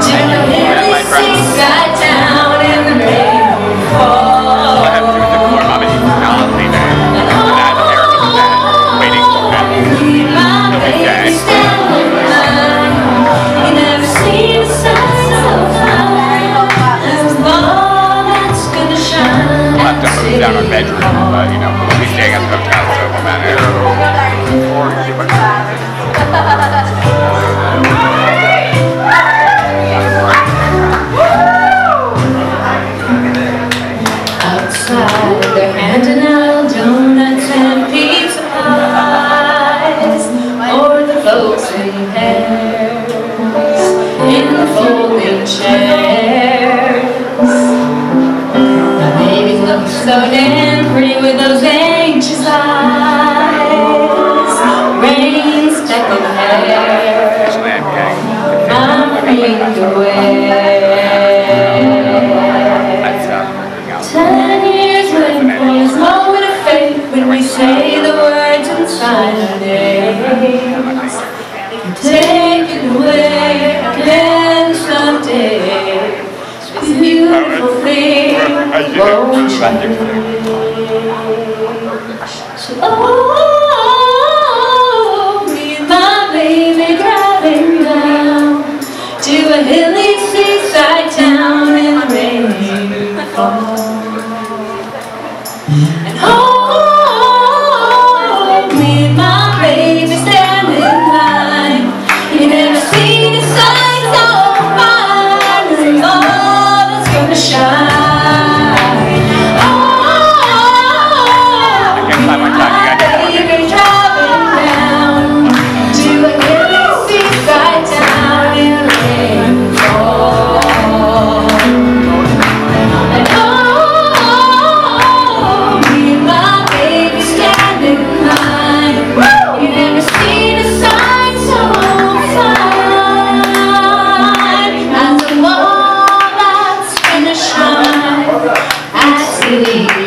Seaside town in the rain fall. I have to do the core mom and personality there. And that Eric is dead, waiting for him. He'll be dead. You never see the sun so fine. There's all that's gonna shine. We'll have to move down our bedroom, but you know, we'll be staying at the hotel, so it won't matter. Outside, they're handing out donuts and pizza pies, or the folks in pairs, in the folding chairs. The baby looks so damn pretty with those anxious eyes, rain speckled hair, I'm free to wear. 10 years waiting for this moment of faith when we say the words inside our name. Take it away again someday. This beautiful thing won't change. So, oh, me and my baby driving down to a hilly seaside town in the rain fall. And oh, me and my baby stand in line. You never see the sign so fine. There's all that's gonna shine. Oh, baby driving down to a hilly seaside town in the rain fall. And oh, city.